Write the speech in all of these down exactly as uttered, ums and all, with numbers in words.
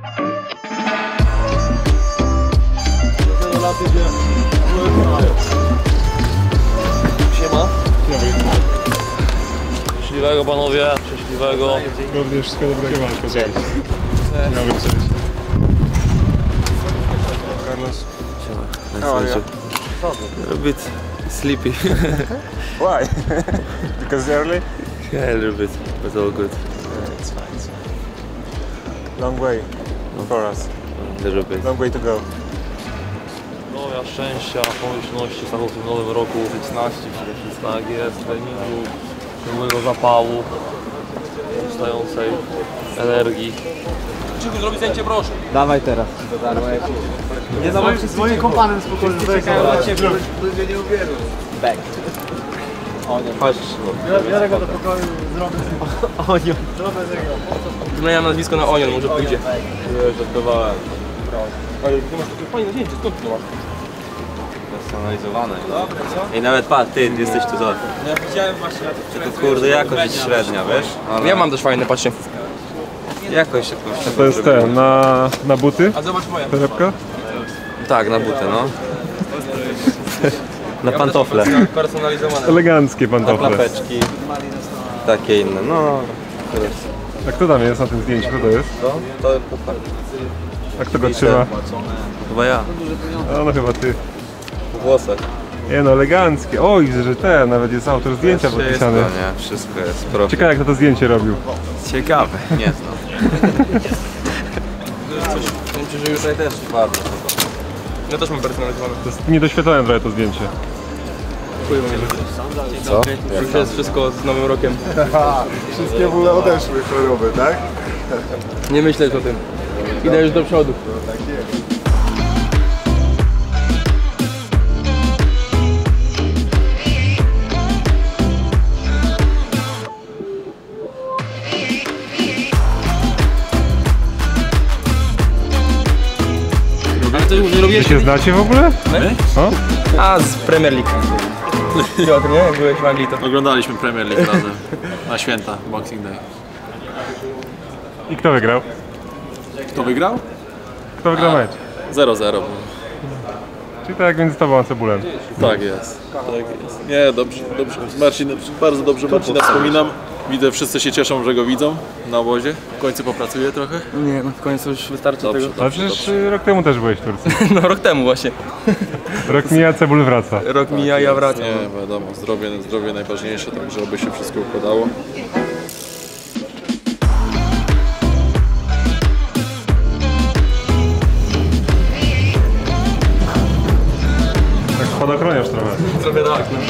Siema. Szczęśliwego panowie, szczęśliwego. Również wszystko dobrego. Miał być cześć. Carlos. Siema. How are you? A bit sleepy. Why? Because early? Yeah, a little bit, but all good. Yeah, it's fine, it's fine. Long way for us. A little bit. Long way to go. Zdrowia, szczęścia, pomyślności Stachów w tym nowym roku. Fizyczności przede wszystkim. Tak jest, treningu, ciągłego zapału, wstającej energii. Krzyku, zrobić zdjęcie, proszę. Dawaj teraz. Nie no, z moim kompanem spokojnie. Czekają na ciebie, ludzie nie uwierzą. Back. Chodź. Biorę go do pokoju, zrobię Onion. Zrobię z niego. Zmieniam nazwisko na Onion, może pójdzie. Już żartowałem. Ale ty masz takie fajne zdjęcie, skąd ty masz? Personalizowane. I nawet patrz, ty, ty jesteś tu za. Ja widziałem właśnie, To kurde, jakość jest średnia, wiesz? Ale Ja mam też fajne, patrzcie. jakość jakąś. To jest ten, na, na buty? A zobacz moje. Torebka? Tak, na buty, no. Na pantofle. Personalizowane. Eleganckie Na pantofle. klapeczki. Takie inne, no. A kto tam jest na tym zdjęciu? Kto to jest? To, to, to tak. A kto go trzyma? Chyba ja. A no chyba ty. W włosach. Nie no, eleganckie. O, widzę, że ten, nawet jest autor zdjęcia Wszystko, podpisany. nie? Wszystko jest profi. Ciekawe jak kto to zdjęcie robił. Ciekawe. Nie znam. Coś, myślę, że już Tutaj też bardzo. ja też mam personalizowane. To jest niedoświetlone trochę to zdjęcie. Co? Już jest wszystko z nowym rokiem. Wszystkie w ogóle odeszły choroby, tak? Nie myśleć o tym. Idę już do przodu. Ale to nie robiłeś? Wy się znacie w ogóle? My? O? A, z Premier League. Piotr, nie? Jak byłeś w Anglii, to... Oglądaliśmy Premier League razem na święta, Boxing Day. I kto wygrał? Kto wygrał? Kto wygrał mecz? zero zero. Czyli tak jak między tobą a Cebulem. Tak jest. Tak jest. Nie, dobrze, dobrze. Marcin, bardzo dobrze Marcina wspominam. Widzę, wszyscy się cieszą, że go widzą na obozie. W końcu popracuje trochę. Nie, no w końcu już wystarczy Dobrze, tego. Ale przecież y, rok temu też byłeś w Turcji. No rok temu właśnie. Rok mija, Cebul wraca. Rok mija, ja wracam. Nie, wiadomo, zdrowie, zdrowie najważniejsze, także oby się wszystko układało. Tak spadochroniarz trochę. Zrobię tak, no.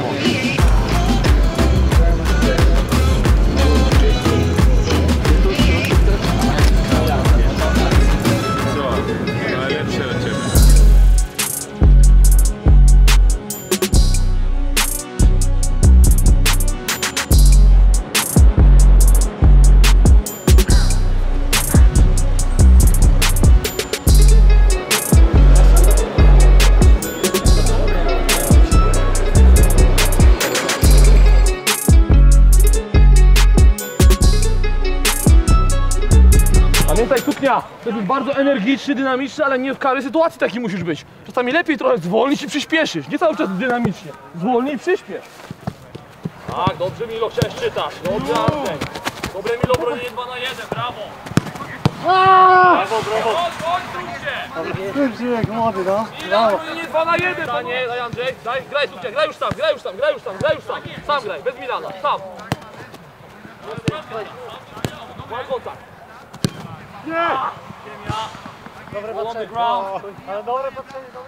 Pamiętaj, suknia, to jest bardzo energiczny, dynamiczny, ale nie w każdej sytuacji taki musisz być. Czasami lepiej trochę zwolnić i przyspieszyć, nie cały czas dynamicznie. Zwolnij i przyspiesz. Tak, dobrze Milo, chciałeś czytać. Dobrze Artek. Dobre Milo, bronienie dwa na jeden, brawo. Brawo, brawo. Chodź, chodź, zróbcie. Krzysiek, młody, no. Milo, bronienie dwa na jeden. Danie, daj Andrzej, daj, graj suknia, graj już tam, graj już tam, graj już tam, graj już tam. Sam graj, bez Milana, sam. Łaj kontakt. Nie! Dobre patrzenie, ale dobre patrzenie, dobre.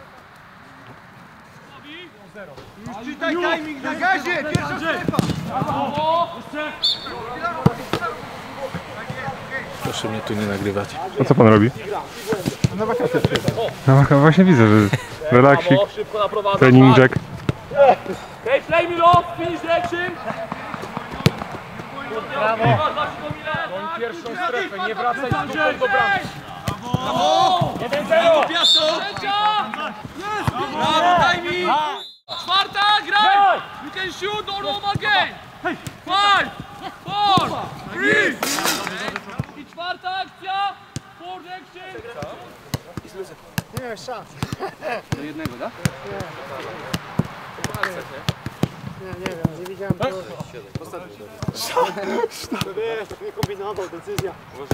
Już czytaj timing na gazie, pierwsza strefa! Proszę mnie tu nie nagrywać. A co pan robi? Na wakacje przyjdę. No właśnie widzę, że relaksik, Brawo, szybko naprowadzam. trening jack. Hej, play Milo, finish direction! Brawo! Goń pierwszą strefę, nie wracaj z dupą do bramki. jeden zero! Trzecia! Brawo, timing! Czwarta, graj! You can shoot or normal game! Five, four, three! I czwarta akcja! For the Nie miałeś szans. Do jednego, tak? Nie. Nie, nie wiem, nie widziałem tego. Ostatni. To wiesz, tak nie kombinował, decyzja.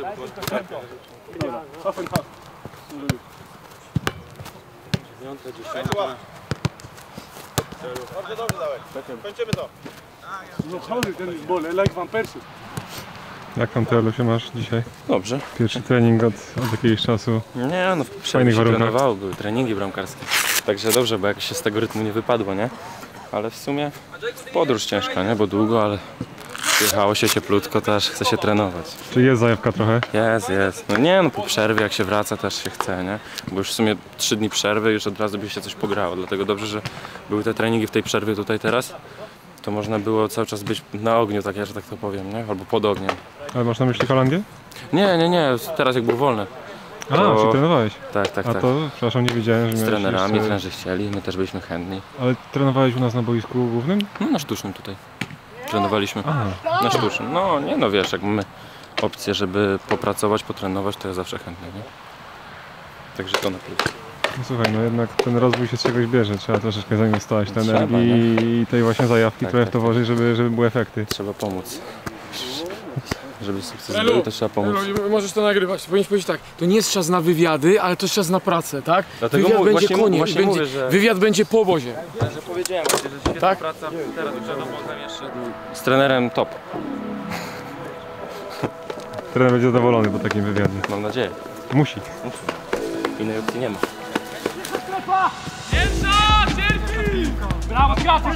Dobrze, dobrze dałeś. Kończymy to. Jak tam Teolu się masz dzisiaj? Dobrze. Pierwszy trening od, od jakiegoś czasu. Nie, no w przerwie Fajnych się warunkach. trenowało, były treningi bramkarskie. Także dobrze, bo jak się z tego rytmu nie wypadło, nie? Ale w sumie podróż ciężka, nie? Bo długo, ale jechało się cieplutko, to aż chce się trenować. Czy jest zajawka trochę? Jest, jest. No nie, no po przerwie jak się wraca też się chce, nie? Bo już w sumie trzy dni przerwy już od razu by się coś pograło, dlatego dobrze, że były te treningi w tej przerwie tutaj teraz. To można było cały czas być na ogniu, tak ja, że tak to powiem, nie? Albo pod ogniem. Ale masz na myśli Holandię? Nie, nie, nie, teraz jak było wolne. A, To- czyli trenowałeś. Tak, tak, A tak. to, przepraszam, nie wiedziałem, że Z miałeś trenerami, jeszcze... trenerzy chcieli, my też byliśmy chętni. Ale trenowałeś u nas na boisku głównym? No na sztucznym tutaj. Trenowaliśmy. Aha. Na sztucznym. No nie no wiesz, jak mamy opcję, żeby popracować, potrenować, to ja zawsze chętnie, nie? Także to na plus. No słuchaj, no jednak ten rozwój się z czegoś bierze. Trzeba troszeczkę zainwestować tej Trzeba, energii i tej właśnie zajawki Tak, trochę w tak, to tak. włożyć, żeby, żeby były efekty. Trzeba pomóc. Żeby sukces był, to trzeba pomóc. No, możesz to nagrywać. Powinieneś powiedzieć tak, to nie jest czas na wywiady, ale to jest czas na pracę, tak? Dlatego wywiad mu- będzie właśnie mu- koniec, właśnie będzie, mówię, że- wywiad będzie po obozie. Że powiedziałem właśnie, że świetna Tak? praca, teraz już żaden jeszcze. Z trenerem top, Trener będzie zadowolony po takim wywiadzie. mam nadzieję. Musi. Innej opcji nie ma. Brawo, Kwiatek!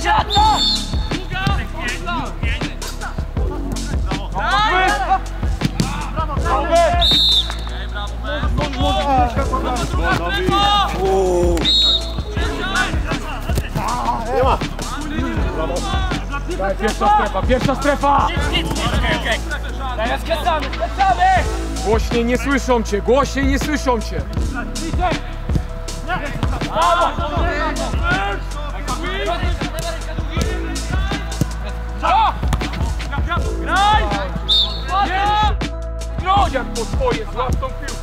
Pierwsza strefa, pierwsza strefa! Teraz skręcamy, skręcamy! Głośniej nie słyszą cię, głośniej nie słyszą cię! Graj! Nie! Jak po swoje, złap tą piłkę!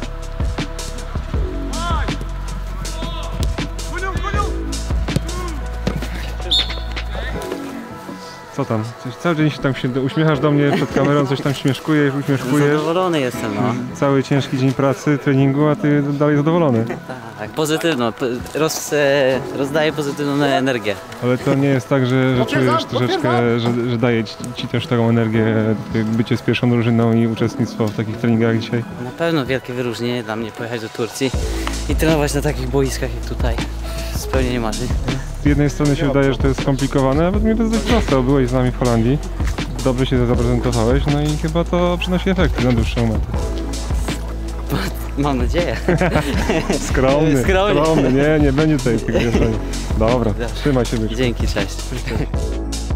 Co tam? Coś, cały dzień się tam się uśmiechasz do mnie przed kamerą, coś tam śmieszkujesz, uśmieszkujesz. Zadowolony jestem, no. Cały ciężki dzień pracy, treningu, a ty dalej zadowolony. Tak, pozytywno. p- Roz, e, rozdaję pozytywną energię. Ale to nie jest tak, że, że czujesz troszeczkę, że, że daje ci, ci też taką energię bycie z pierwszą drużyną i uczestnictwo w takich treningach dzisiaj? Na pewno wielkie wyróżnienie dla mnie pojechać do Turcji i trenować na takich boiskach jak tutaj. Spełnienie marzeń. Z jednej strony się wydaje, że to jest skomplikowane, a według mnie to jest dość proste, bo byłeś z nami w Holandii. Dobrze się zaprezentowałeś, no i chyba to przynosi efekty na dłuższą metę. Mam nadzieję. Skromny, Skromnie. skromny, nie, nie będzie tutaj tych wierzeń. Dobra, trzymaj się, byczku. Dzięki, cześć.